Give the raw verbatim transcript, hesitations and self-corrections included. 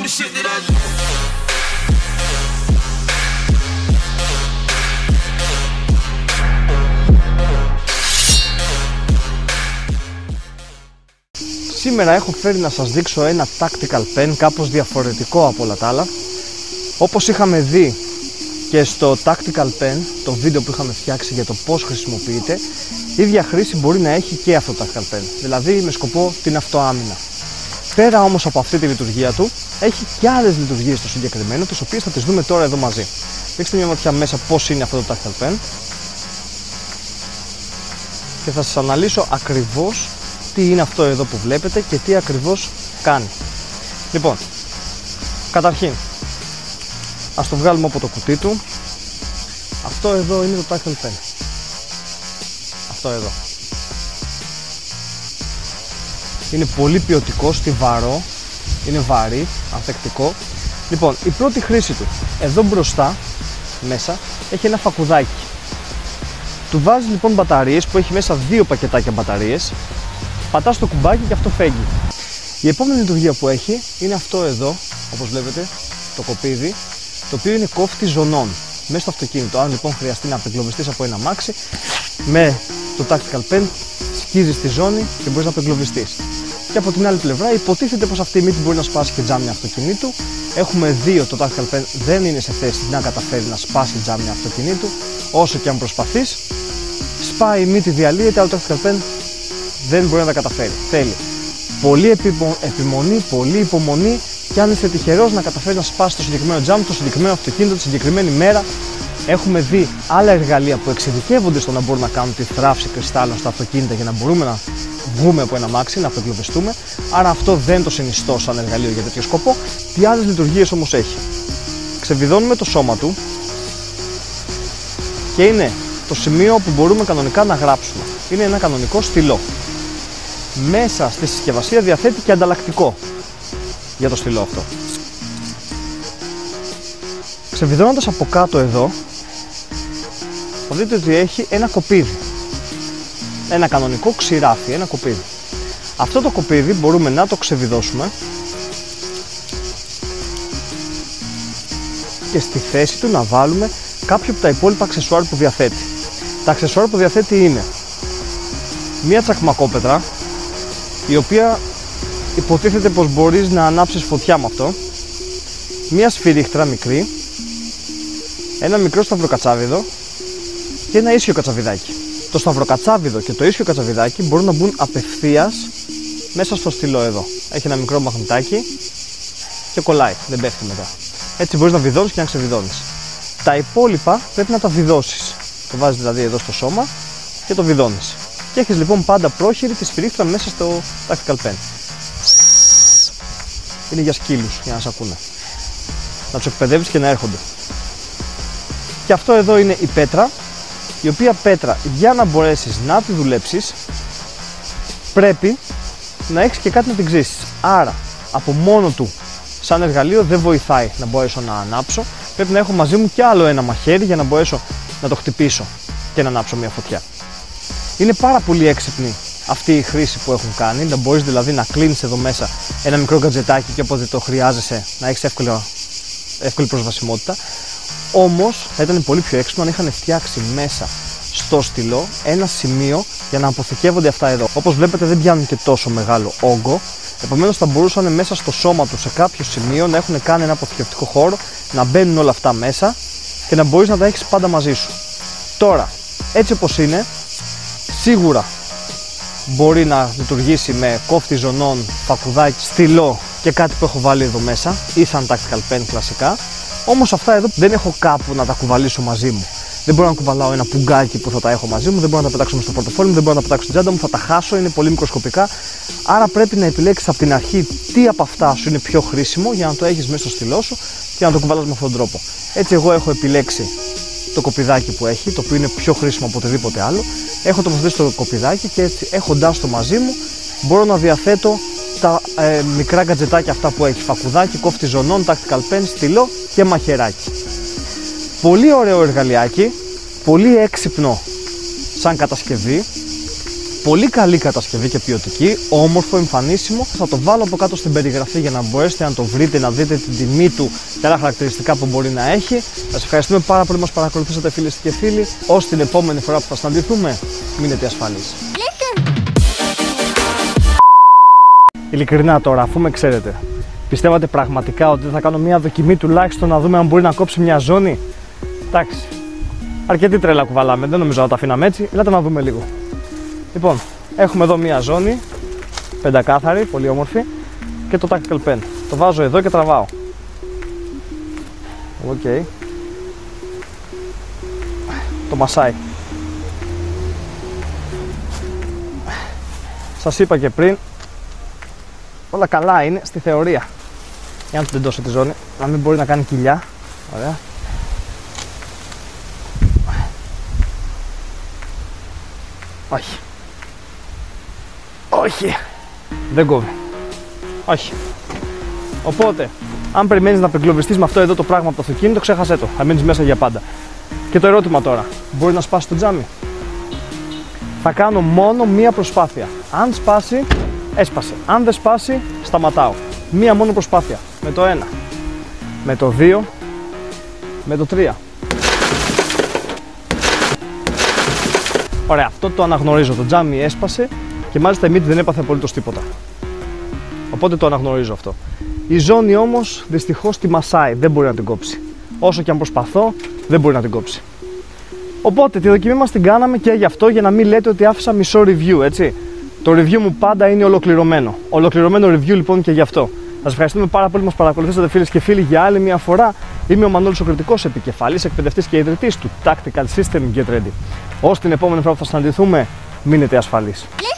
the shit that I do. Σήμερα έχω φέρει να σας δείξω ένα tactical pen κάπως διαφορετικό από όλα τα άλλα. Όπως είχαμε δει και στο tactical pen, το βίντεο που είχαμε φτιάξει για το πώς χρησιμοποιείται, η ίδια χρήση μπορεί να έχει και αυτό το tactical pen, δηλαδή με σκοπό την αυτοάμυνα. Πέρα όμως από αυτή τη λειτουργία του, έχει και άλλες λειτουργίες στο συγκεκριμένο, τις οποίες θα τις δούμε τώρα εδώ μαζί. Ρίξτε μια ματιά μέσα πώς είναι αυτό το tactical pen και θα σας αναλύσω ακριβώς τι είναι αυτό εδώ που βλέπετε και τι ακριβώς κάνει. Λοιπόν, καταρχήν, ας το βγάλουμε από το κουτί του. Αυτό εδώ είναι το tactical pen. Αυτό εδώ. Είναι πολύ ποιοτικό, στιβαρό, είναι βαρύ, ανθεκτικό. Λοιπόν, η πρώτη χρήση του, εδώ μπροστά, μέσα, έχει ένα φακουδάκι. Του βάζει λοιπόν μπαταρίες που έχει μέσα δύο πακετάκια μπαταρίες. Πατάς το κουμπάκι και αυτό φέγγει. Η επόμενη λειτουργία που έχει είναι αυτό εδώ, όπως βλέπετε, το κοπίδι, το οποίο είναι κόφτη ζωνών μέσα στο αυτοκίνητο. Αν λοιπόν χρειαστεί να απεγκλωβιστείς από ένα αμάξι, με το tactical pen σκίζεις τη ζώνη και μπορείς να απεγκλωβιστείς. Και από την άλλη πλευρά υποτίθεται πως αυτή η μύτη μπορεί να σπάσει και τζάμια αυτοκινήτου. Έχουμε δει ότι το tactical pen δεν είναι σε θέση να καταφέρει να σπάσει τζάμια αυτοκινήτου. Όσο και αν προσπαθείς, σπάει η μύτη, διαλύεται, αλλά το tactical pen δεν μπορεί να τα καταφέρει. Θέλει πολύ επιμονή, πολύ υπομονή, και αν είστε τυχερός να καταφέρει να σπάσει το συγκεκριμένο τζάμ, το συγκεκριμένο αυτοκίνητο, τη συγκεκριμένη μέρα. Έχουμε δει άλλα εργαλεία που εξειδικεύονται στο να μπορούν να κάνουν τη θράψη κρυστάλλων στα αυτοκίνητα για να μπορούμε να βγούμε από ένα αμάξι, να απεγκλωβιστούμε. Άρα αυτό δεν το συνιστώ σαν εργαλείο για τέτοιο σκοπό. Τι άλλες λειτουργίες όμως έχει? Ξεβιδώνουμε το σώμα του και είναι το σημείο που μπορούμε κανονικά να γράψουμε. Είναι ένα κανονικό στυλό. Μέσα στη συσκευασία διαθέτει και ανταλλακτικό για το στυλό αυτό. Ξεβιδώνοντας από κάτω εδώ, θα δείτε ότι έχει ένα κοπίδι. Ένα κανονικό ξηράφι, ένα κοπίδι. Αυτό το κοπίδι μπορούμε να το ξεβιδώσουμε και στη θέση του να βάλουμε κάποιο από τα υπόλοιπα αξεσουάρ που διαθέτει. Τα αξεσουάρ που διαθέτει είναι μία τσακμακόπετρα, η οποία υποτίθεται πως μπορείς να ανάψεις φωτιά με αυτό, μία σφυρίχτρα μικρή, ένα μικρό σταυροκατσάβιδο και ένα ίσιο κατσαβιδάκι. Το σταυροκατσάβιδο και το ίσιο κατσαβιδάκι μπορούν να μπουν απευθείας μέσα στο στυλό εδώ. Έχει ένα μικρό μαγνητάκι και κολλάει, δεν πέφτει μετά. Έτσι μπορείς να βιδώνεις και να ξεβιδώνεις. Τα υπόλοιπα πρέπει να τα βιδώσεις. Το βάζεις δηλαδή εδώ στο σώμα και το βιδώνεις. Και έχεις λοιπόν πάντα πρόχειρη τη σφυρίχτρα μέσα στο tactical pen. Είναι για σκύλους, για να σε ακούνε. Να τους εκπαιδεύεις και να έρχονται. Και αυτό εδώ είναι η πέτρα, η οποία πέτρα, για να μπορέσεις να τη δουλέψεις, πρέπει να έχεις και κάτι να την ξύσεις. Άρα από μόνο του σαν εργαλείο δεν βοηθάει να μπορέσω να ανάψω. Πρέπει να έχω μαζί μου και άλλο ένα μαχαίρι για να μπορέσω να το χτυπήσω και να ανάψω μια φωτιά. Είναι πάρα πολύ έξυπνη αυτή η χρήση που έχουν κάνει, να μπορείς δηλαδή να κλείνεις εδώ μέσα ένα μικρό γκατζετάκι και όποτε το χρειάζεσαι να έχεις εύκολη, εύκολη προσβασιμότητα. Όμως θα ήταν πολύ πιο έξυπνο αν είχαν φτιάξει μέσα στο στυλό ένα σημείο για να αποθηκεύονται αυτά εδώ. Όπως βλέπετε δεν πιάνουν και τόσο μεγάλο όγκο, επομένως θα μπορούσαν μέσα στο σώμα του σε κάποιο σημείο να έχουν κάνει ένα αποθηκευτικό χώρο, να μπαίνουν όλα αυτά μέσα και να μπορείς να τα έχεις πάντα μαζί σου. Τώρα, έτσι όπως είναι, σίγουρα μπορεί να λειτουργήσει με κόφτη ζωνών, φακουδάκι, στυλό και κάτι που έχω βάλει εδώ μέσα ή σαν tactical pen κλασικά. Όμως αυτά εδώ δεν έχω κάπου να τα κουβαλήσω μαζί μου. Δεν μπορώ να κουβαλάω ένα πουγκάκι που θα τα έχω μαζί μου, δεν μπορώ να τα πετάξω στο πορτοφόλι μου, δεν μπορώ να τα πετάξω στην τσάντα μου, θα τα χάσω, είναι πολύ μικροσκοπικά. Άρα πρέπει να επιλέξεις από την αρχή τι από αυτά σου είναι πιο χρήσιμο για να το έχεις μέσα στο στυλό σου και να το κουβαλάς με αυτόν τον τρόπο. Έτσι, εγώ έχω επιλέξει το κοπιδάκι που έχει, το οποίο είναι πιο χρήσιμο από οτιδήποτε άλλο. Έχω τοποθετήσει το κοπιδάκι και έτσι, έχοντάς το μαζί μου, μπορώ να διαθέτω τα ε, μικρά γκατζετάκια αυτά που έχει. Φακουδάκι, κόφτη ζωνών, tactical pen, στυλό και μαχαιράκι. Πολύ ωραίο εργαλειάκι, πολύ έξυπνο σαν κατασκευή. Πολύ καλή κατασκευή και ποιοτική, όμορφο, εμφανίσιμο. Θα το βάλω από κάτω στην περιγραφή για να μπορέσετε να το βρείτε, να δείτε την τιμή του και άλλα χαρακτηριστικά που μπορεί να έχει. Σας ευχαριστούμε πάρα πολύ που μας παρακολουθήσατε, φίλες και φίλοι. Ως την επόμενη φορά που θα συναντηθούμε, μείνετε ασφαλείς. Ειλικρινά τώρα, αφού με ξέρετε, πιστεύατε πραγματικά ότι θα κάνω μια δοκιμή τουλάχιστον να δούμε αν μπορεί να κόψει μια ζώνη? Εντάξει, αρκετή τρέλα κουβαλάμε, δεν νομίζω να τα αφήναμε έτσι. Ελάτε να δούμε λίγο. Λοιπόν, έχουμε εδώ μια ζώνη, πεντακάθαρη, πολύ όμορφη, και το tactical pen. Το βάζω εδώ και τραβάω. Οκ. Okay. Το μασάει. Σας είπα και πριν, όλα καλά είναι στη θεωρία. Για να του τεντώσω τη ζώνη, να μην μπορεί να κάνει κοιλιά. Ωραία. Όχι. Όχι. Δεν κόβει. Όχι. Οπότε, αν περιμένεις να απεγκλωβιστείς με αυτό εδώ το πράγμα από το αυτοκίνητο, ξέχασέ το. Θα μείνεις μέσα για πάντα. Και το ερώτημα τώρα, μπορεί να σπάσει το τζάμι? Θα κάνω μόνο μία προσπάθεια. Αν σπάσει, έσπασε. Αν δεν σπάσει, σταματάω. Μία μόνο προσπάθεια. Με το ένα. Με το δύο. Με το τρία. Ωραία, αυτό το αναγνωρίζω. Το τζάμι έσπασε και μάλιστα η μύτη δεν έπαθε απολύτως τίποτα. Οπότε το αναγνωρίζω αυτό. Η ζώνη όμως δυστυχώς τη μασάει, δεν μπορεί να την κόψει. Όσο και αν προσπαθώ, δεν μπορεί να την κόψει. Οπότε τη δοκιμή μας την κάναμε και γι' αυτό, για να μην λέτε ότι άφησα μισό review, έτσι. Το review μου πάντα είναι ολοκληρωμένο. Ολοκληρωμένο review λοιπόν και γι' αυτό. Σας ευχαριστούμε πάρα πολύ που μας παρακολουθήσατε, φίλες και φίλοι, για άλλη μια φορά. Είμαι ο Μανώλης ο Κρητικός, επικεφαλής εκπαιδευτής και ιδρυτής του Tactical System Get Ready. Ως την επόμενη φορά που θα συναντηθούμε, μείνετε ασφαλείς.